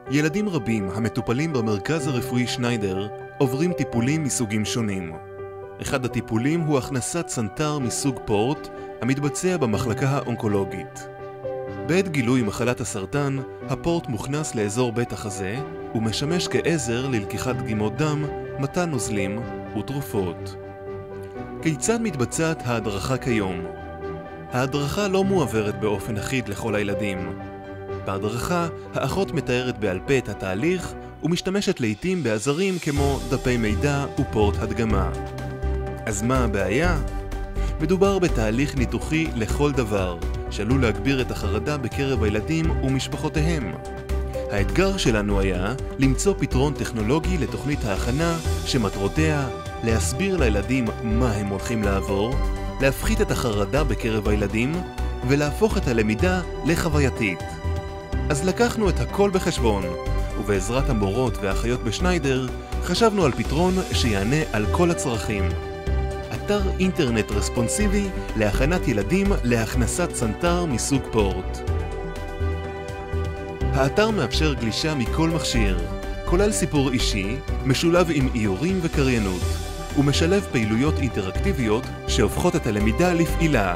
ילדים רבים המטופלים במרכז הרפואי שניידר עוברים טיפולים מסוגים שונים. אחד הטיפולים הוא הכנסת סנטר מסוג פורט המתבצע במחלקה האונקולוגית. בעת גילוי מחלת הסרטן, הפורט מוכנס לאזור בית החזה ומשמש כעזר ללקיחת דגימות דם, מתן נוזלים ותרופות. כיצד מתבצעת ההדרכה כיום? ההדרכה לא מועברת באופן אחיד לכל הילדים. בהדרכה, האחות מתארת בעל פה את התהליך ומשתמשת לעתים בעזרים כמו דפי מידע ופורט הדגמה. אז מה הבעיה? מדובר בתהליך ניתוחי לכל דבר, שעלול להגביר את החרדה בקרב הילדים ומשפחותיהם. האתגר שלנו היה למצוא פתרון טכנולוגי לתוכנית ההכנה שמטרותיה להסביר לילדים מה הם הולכים לעבור, להפחית את החרדה בקרב הילדים ולהפוך את הלמידה לחווייתית. אז לקחנו את הכל בחשבון, ובעזרת המורות והאחיות בשניידר חשבנו על פתרון שיענה על כל הצרכים. אתר אינטרנט רספונסיבי להכנת ילדים להכנסת סנטר מסוג פורט. האתר מאפשר גלישה מכל מכשיר, כולל סיפור אישי, משולב עם איורים וקריינות, ומשלב פעילויות אינטראקטיביות שהופכות את הלמידה לפעילה.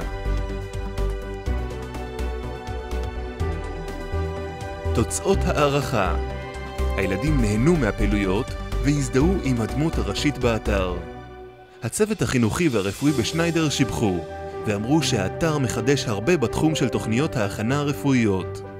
תוצאות הערכה: הילדים נהנו מהפעילויות והזדהו עם הדמות הראשית באתר. הצוות החינוכי והרפואי בשניידר שיבחו ואמרו שהאתר מחדש הרבה בתחום של תוכניות ההכנה הרפואיות.